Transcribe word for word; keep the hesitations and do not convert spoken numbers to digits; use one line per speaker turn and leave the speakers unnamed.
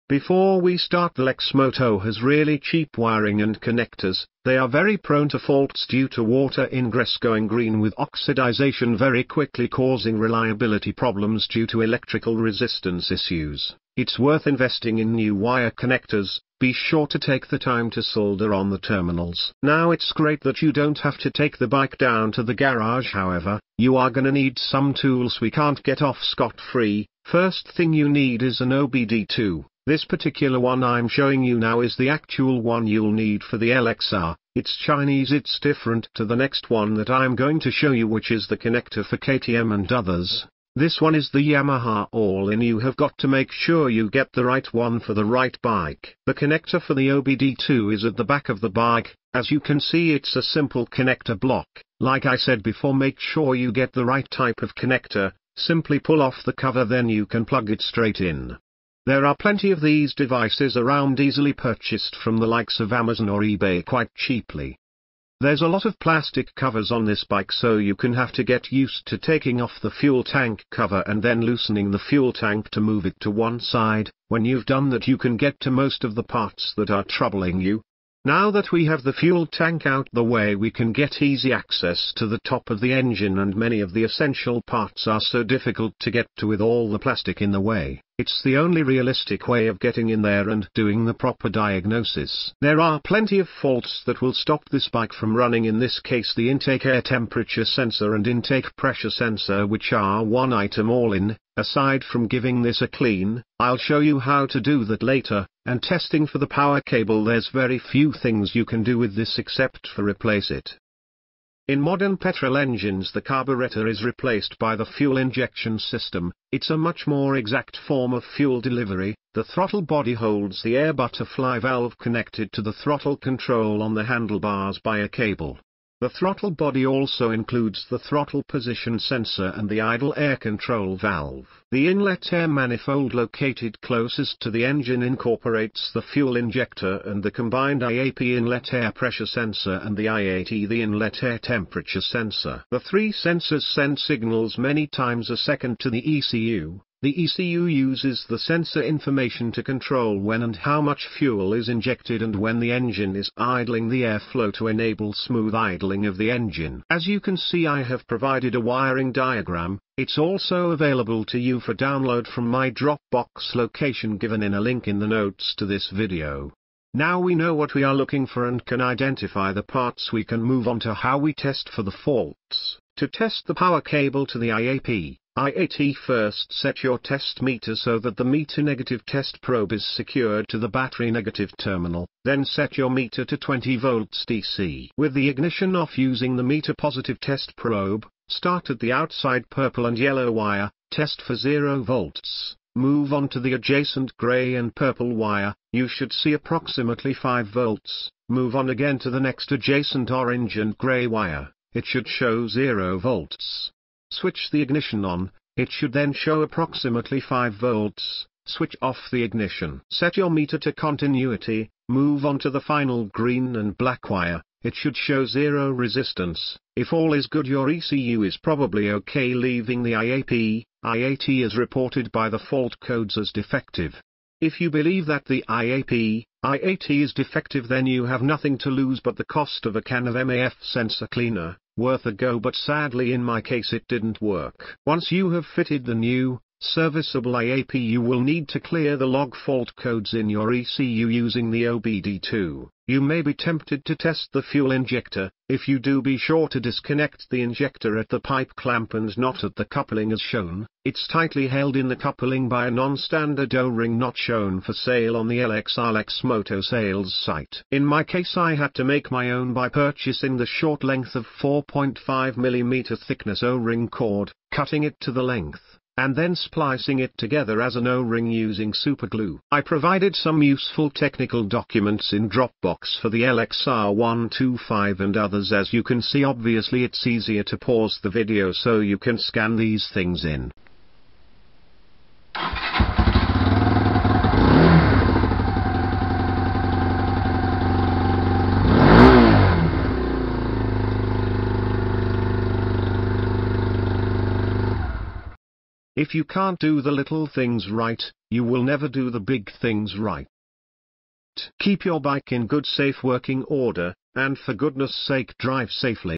Before we start, the Lexmoto has really cheap wiring and connectors. They are very prone to faults due to water ingress going green with oxidization very quickly, causing reliability problems due to electrical resistance issues. It's worth investing in new wire connectors. Be sure to take the time to solder on the terminals. Now, it's great that you don't have to take the bike down to the garage. However, you are gonna need some tools we can't get off scot-free. First thing you need is an O B D two. This particular one I'm showing you now is the actual one you'll need for the L X R. It's Chinese. It's different to the next one that I'm going to show you, which is the connector for K T M and others. This one is the Yamaha all-in. You have got to make sure you get the right one for the right bike. The connector for the O B D two is at the back of the bike. As you can see, it's a simple connector block. Like I said before, make sure you get the right type of connector. Simply pull off the cover, then you can plug it straight in. There are plenty of these devices around, easily purchased from the likes of Amazon or eBay quite cheaply. There's a lot of plastic covers on this bike, so you can have to get used to taking off the fuel tank cover and then loosening the fuel tank to move it to one side. When you've done that, you can get to most of the parts that are troubling you. Now that we have the fuel tank out the way, we can get easy access to the top of the engine, and many of the essential parts are so difficult to get to with all the plastic in the way. It's the only realistic way of getting in there and doing the proper diagnosis. There are plenty of faults that will stop this bike from running, in this case the intake air temperature sensor and intake pressure sensor, which are one item all in. Aside from giving this a clean, I'll show you how to do that later. And testing for the power cable, there's very few things you can do with this except for replace it. In modern petrol engines, the carburetor is replaced by the fuel injection system. It's a much more exact form of fuel delivery. The throttle body holds the air butterfly valve connected to the throttle control on the handlebars by a cable. The throttle body also includes the throttle position sensor and the idle air control valve. The inlet air manifold located closest to the engine incorporates the fuel injector and the combined I A P inlet air pressure sensor and the I A T the inlet air temperature sensor. The three sensors send signals many times a second to the E C U. The E C U uses the sensor information to control when and how much fuel is injected and when the engine is idling the airflow to enable smooth idling of the engine. As you can see, I have provided a wiring diagram. It's also available to you for download from my Dropbox location given in a link in the notes to this video. Now we know what we are looking for and can identify the parts, we can move on to how we test for the faults. To test the power cable to the I A P, I A T, first set your test meter so that the meter negative test probe is secured to the battery negative terminal. Then set your meter to twenty volts D C. With the ignition off, using the meter positive test probe, start at the outside purple and yellow wire, test for zero volts. Move on to the adjacent gray and purple wire, you should see approximately five volts. Move on again to the next adjacent orange and gray wire, it should show zero volts. Switch the ignition on, it should then show approximately five volts. Switch off the ignition. Set your meter to continuity, move on to the final green and black wire, it should show zero resistance. If all is good, your E C U is probably okay. Leaving the I A P, I A T is reported by the fault codes as defective. If you believe that the I A P, I A T is defective, then you have nothing to lose but the cost of a can of M A F sensor cleaner. Worth a go, but sadly in my case it didn't work. Once you have fitted the new, serviceable I A P, you will need to clear the log fault codes in your E C U using the O B D two. You may be tempted to test the fuel injector. If you do, be sure to disconnect the injector at the pipe clamp and not at the coupling as shown. It's tightly held in the coupling by a non-standard O-ring not shown for sale on the L X R Lexmoto sales site. In my case, I had to make my own by purchasing the short length of four point five millimeter thickness O-ring cord, cutting it to the length, and then splicing it together as an O-ring using superglue. I provided some useful technical documents in Dropbox for the L X R one twenty-five and others. As you can see, obviously it's easier to pause the video so you can scan these things in. If you can't do the little things right, you will never do the big things right. Keep your bike in good safe working order, and for goodness sake drive safely.